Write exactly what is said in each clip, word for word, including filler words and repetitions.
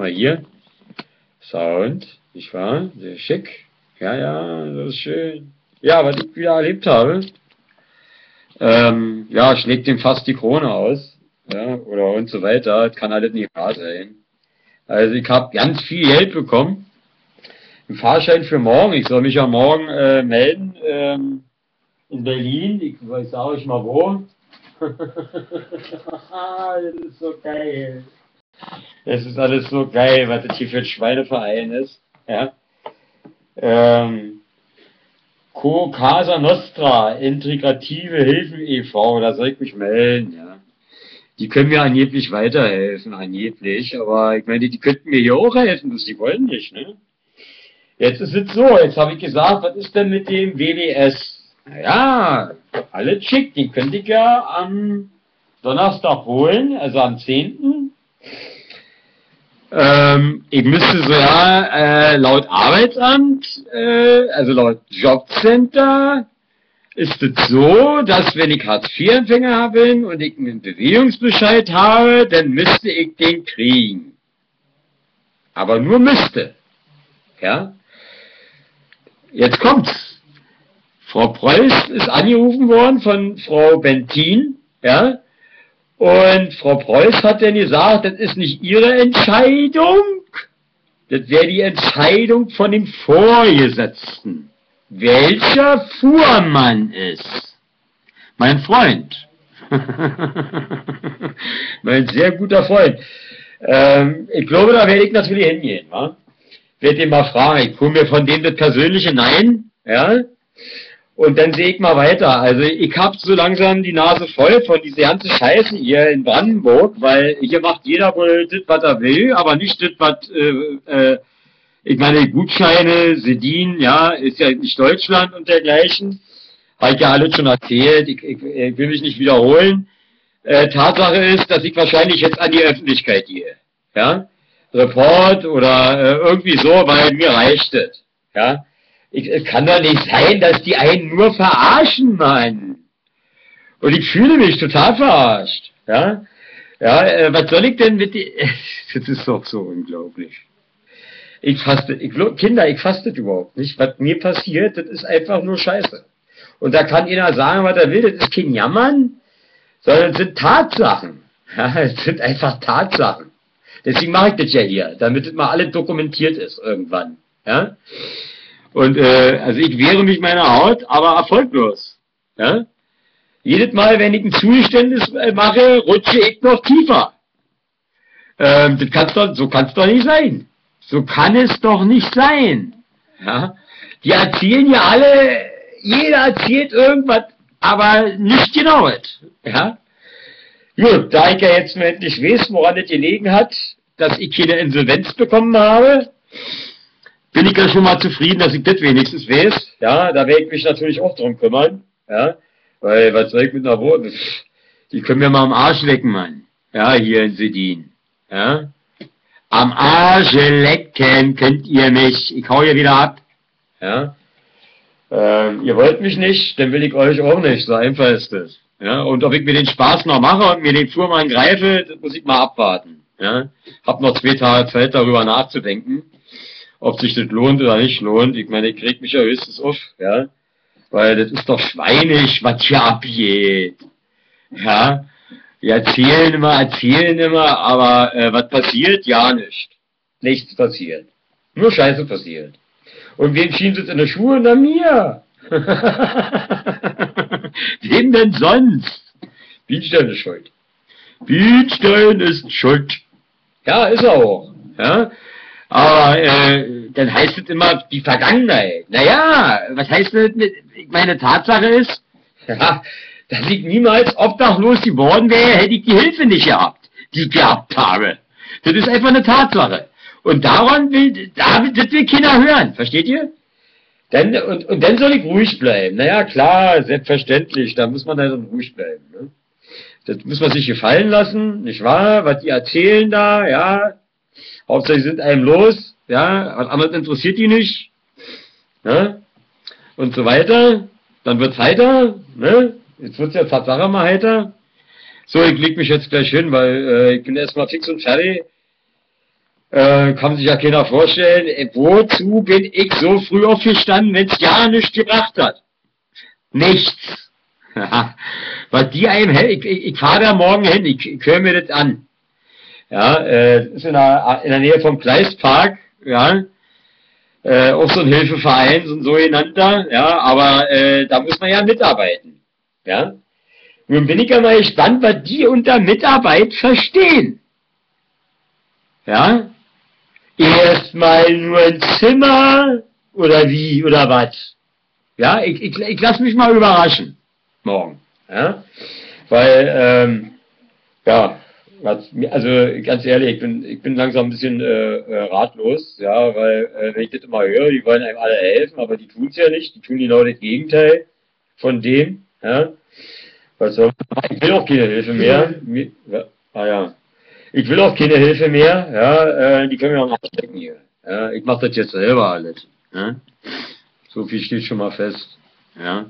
Mal hier. Sound, nicht wahr? Sehr schick. Ja, ja, das ist schön. Ja, was ich wieder erlebt habe, ähm, ja, schlägt dem fast die Krone aus. Ja, oder und so weiter. Das kann alles nicht wahr sein. Also ich habe ganz viel Geld bekommen. Ein Fahrschein für morgen. Ich soll mich ja morgen äh, melden ähm, in Berlin. Ich weiß auch nicht mal wo. Das ist so geil. Das ist alles so geil, was das hier für ein Schweineverein ist. Ja. Ähm, Co Casa Nostra, Integrative Hilfen e V, da soll ich mich melden, ja. Die können mir angeblich weiterhelfen, angeblich, aber ich meine, die könnten mir hier auch helfen, das die wollen nicht, ne? Jetzt ist es so, jetzt habe ich gesagt, was ist denn mit dem W W S? Naja, alles schick, die könnte ich ja am Donnerstag holen, also am zehnten Ähm, ich müsste so, ja, äh, laut Arbeitsamt, äh, also laut Jobcenter, ist es so, dass wenn ich Hartz vier Empfänger bin und ich einen Bewegungsbescheid habe, dann müsste ich den kriegen. Aber nur müsste. Ja? Jetzt kommt's. Frau Preuß ist angerufen worden von Frau Bentin, ja? Und Frau Preuß hat dann gesagt, das ist nicht ihre Entscheidung, das wäre die Entscheidung von dem Vorgesetzten, welcher Fuhrmann ist. Mein Freund. Mein sehr guter Freund. Ähm, ich glaube, da werde ich natürlich hingehen. Wa? Werde den mal fragen. Ich hole mir von dem das persönliche Nein. Ja? Und dann sehe ich mal weiter. Also ich habe so langsam die Nase voll von dieser ganzen Scheiße hier in Brandenburg, weil hier macht jeder wohl das, was er will, aber nicht das, was, äh, äh, ich meine, Gutscheine, Sedin, ja, ist ja nicht Deutschland und dergleichen. Habe ich ja alles schon erzählt, ich, ich, ich will mich nicht wiederholen. Äh, Tatsache ist, dass ich wahrscheinlich jetzt an die Öffentlichkeit gehe. Ja? Report oder äh, irgendwie so, weil mir reicht es. Ja? Ich, es kann doch nicht sein, dass die einen nur verarschen, Mann. Und ich fühle mich total verarscht. Ja, ja äh, was soll ich denn mit die... Das ist doch so unglaublich. Ich faste, ich, Kinder, ich faste überhaupt nicht. Was mir passiert, das ist einfach nur Scheiße. Und da kann jeder sagen, was er will, das ist kein Jammern, sondern es sind Tatsachen. Ja, es sind einfach Tatsachen. Deswegen mache ich das ja hier, damit es mal alles dokumentiert ist irgendwann. Ja. Und äh, also ich wehre mich meiner Haut, aber erfolglos. Ja? Jedes Mal, wenn ich ein Zugeständnis mache, rutsche ich noch tiefer. Ähm, das kann's doch, so kann es doch nicht sein. So kann es doch nicht sein. Ja? Die erzählen ja alle, jeder erzählt irgendwas, aber nicht genaues. Ja? Gut, da ich ja jetzt mal endlich weiß, woran es gelegen hat, dass ich keine Insolvenz bekommen habe, bin ich ja schon mal zufrieden, dass ich das wenigstens weiß. Ja, da werde ich mich natürlich auch drum kümmern. Ja, weil, was soll ich mit einer Wohnung? Die können mir mal am Arsch lecken, Mann. Ja, hier in Sedin. Ja, am Arsch lecken könnt ihr mich. Ich hau hier wieder ab. Ja, ähm, ihr wollt mich nicht, dann will ich euch auch nicht. So einfach ist das. Ja, und ob ich mir den Spaß noch mache und mir den Fuhrmann greife, das muss ich mal abwarten. Ja, hab noch zwei Tage Zeit, darüber nachzudenken, ob sich das lohnt oder nicht lohnt. Ich meine, ich krieg mich ja höchstens auf, ja. Weil das ist doch schweinisch, was hier abgeht. Ja. Die erzählen immer, erzählen immer, aber äh, was passiert? Ja, nicht. Nichts passiert. Nur Scheiße passiert. Und wem schien es in der Schuhe? Na mir. Wem denn sonst? Bienstein ist schuld. Bienstein ist schuld. Ja, ist er auch. Ja. Aber äh, dann heißt es immer die Vergangenheit. Naja, was heißt das? Meine Tatsache ist, ja, dass ich niemals obdachlos geworden wäre, hätte ich die Hilfe nicht gehabt, die ich gehabt habe. Das ist einfach eine Tatsache. Und daran will, da, das will keiner hören, versteht ihr? Dann, und, und dann soll ich ruhig bleiben. Naja, klar, selbstverständlich, da muss man dann ruhig bleiben. Ne? Das muss man sich gefallen lassen, nicht wahr? Was die erzählen da, ja. Hauptsächlich sind einem los, ja, was anderes interessiert die nicht, ne? Und so weiter. Dann wird's heiter, ne? Jetzt wird's ja Tatsache mal heiter. So, ich leg mich jetzt gleich hin, weil äh, ich bin erstmal fix und fertig. Äh, kann sich ja keiner vorstellen, äh, wozu bin ich so früh aufgestanden, wenn es ja nichts gebracht hat? Nichts. Was die einem, ich, ich, ich fahre da morgen hin, ich, ich höre mir das an. Ja, äh, das ist in der, in der Nähe vom Kleistpark, ja, äh, auch so ein Hilfeverein, so ein sogenannter, ja, aber äh, da muss man ja mitarbeiten, ja. Nun bin ich ja mal gespannt, was die unter Mitarbeit verstehen. Ja, erstmal nur ein Zimmer, oder wie, oder was? Ja, ich, ich, ich lasse mich mal überraschen, morgen, ja, weil, ähm, ja, also ganz ehrlich, ich bin, ich bin langsam ein bisschen äh, ratlos, ja, weil äh, wenn ich das immer höre, die wollen einem alle helfen, aber die tun es ja nicht, die tun genau das Gegenteil von dem, ja. Was soll man? Ich will auch keine Hilfe mehr. Ja, ah ja. Ich will auch keine Hilfe mehr, ja, äh, die können wir auch abstecken hier. Ja, ich mache das jetzt selber alles. Ja. So viel steht schon mal fest. Ja.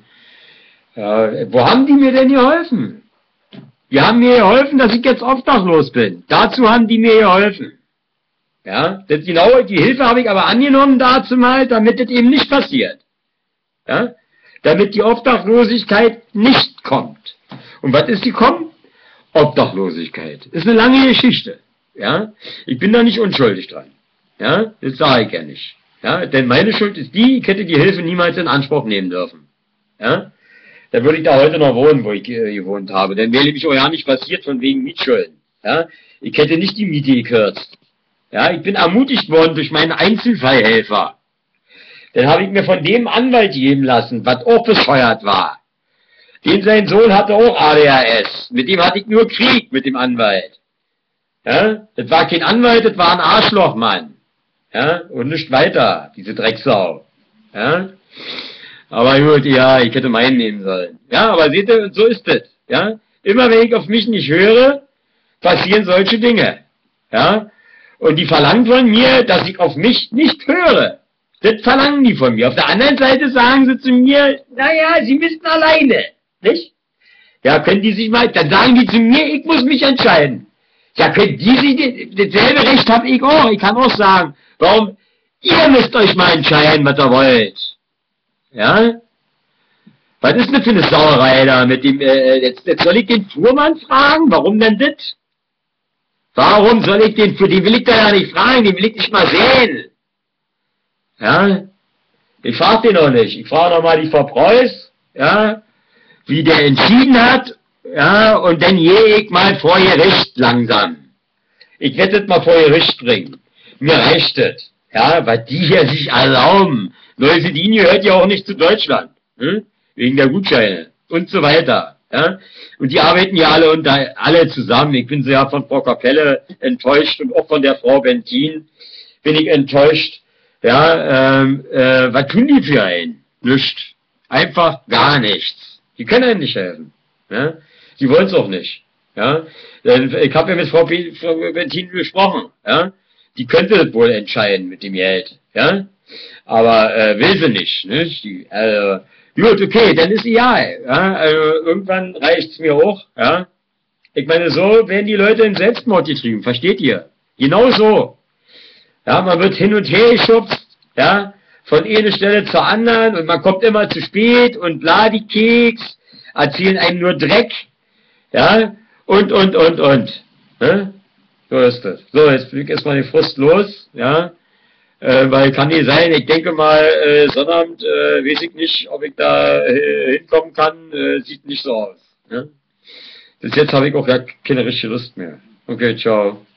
Ja, wo haben die mir denn geholfen? Die haben mir geholfen, dass ich jetzt obdachlos bin. Dazu haben die mir geholfen. Ja, das genau, die Hilfe habe ich aber angenommen dazu mal, damit das eben nicht passiert. Ja, damit die Obdachlosigkeit nicht kommt. Und was ist die kommen? Obdachlosigkeit. Ist eine lange Geschichte. Ja, ich bin da nicht unschuldig dran. Ja, das sage ich ja nicht. Ja, denn meine Schuld ist die, ich hätte die Hilfe niemals in Anspruch nehmen dürfen. Ja. Dann würde ich da heute noch wohnen, wo ich äh, gewohnt habe. Dann wäre nämlich auch ja nicht passiert von wegen Mietschulden. Ja? Ich hätte nicht die Miete gekürzt. Ja? Ich bin ermutigt worden durch meinen Einzelfallhelfer. Dann habe ich mir von dem Anwalt geben lassen, was auch bescheuert war. Den sein Sohn hatte auch A D H S. Mit dem hatte ich nur Krieg, mit dem Anwalt. Ja? Das war kein Anwalt, das war ein Arschlochmann. Ja? Und nicht weiter, diese Drecksau. Ja? Aber gut, ja, ich hätte meinen nehmen sollen. Ja, aber seht ihr, so ist es. Ja, immer wenn ich auf mich nicht höre, passieren solche Dinge. Ja, und die verlangen von mir, dass ich auf mich nicht höre. Das verlangen die von mir. Auf der anderen Seite sagen sie zu mir, naja, sie müssen alleine. Nicht? Ja, können die sich mal, dann sagen die zu mir, ich muss mich entscheiden. Ja, können die sich, dasselbe Recht habe ich auch. Ich kann auch sagen, warum, ihr müsst euch mal entscheiden, was ihr wollt. Ja? Was ist denn für eine Sauerei da mit dem, äh, jetzt, jetzt soll ich den Fuhrmann fragen? Warum denn das? Warum soll ich den, für den will ich da ja nicht fragen, den will ich nicht mal sehen. Ja? Ich frage den noch nicht. Ich frage noch mal die Frau Preuß, ja, wie der entschieden hat, ja, und dann gehe ich mal vor Gericht langsam. Ich werde das mal vor Gericht bringen. Mir reicht das, ja, weil die hier sich erlauben. Neusedin gehört ja auch nicht zu Deutschland, hm? Wegen der Gutscheine und so weiter. Ja? Und die arbeiten ja alle unter, alle zusammen. Ich bin sehr von Frau Kapelle enttäuscht und auch von der Frau Bentin bin ich enttäuscht. Ja, ähm, äh, was tun die für einen? Nichts. Einfach gar nichts. Die können einem nicht helfen. Ja? Die wollen es auch nicht. Ja? Ich habe ja mit Frau, P Frau Bentin gesprochen. Ja? Die könnte das wohl entscheiden mit dem Geld. Ja? Aber äh, will sie nicht. nicht? Die, äh, gut, okay, dann ist egal. Ja? Also, irgendwann reicht's mir auch. Ja? Ich meine, so werden die Leute in Selbstmord getrieben. Versteht ihr? Genau so. Ja, man wird hin und her geschubst. Ja? Von einer Stelle zur anderen und man kommt immer zu spät und bla die Keks, erzählen einem nur Dreck. Ja? Und, und, und, und. Ne? So ist das. So, jetzt bin ich erstmal den Frust los. Ja? Äh, weil kann nicht sein, ich denke mal, äh, Sonnabend, äh, weiß ich nicht, ob ich da äh, hinkommen kann, äh, sieht nicht so aus. Ne? Bis jetzt habe ich auch gar keine richtige Lust mehr. Okay, ciao.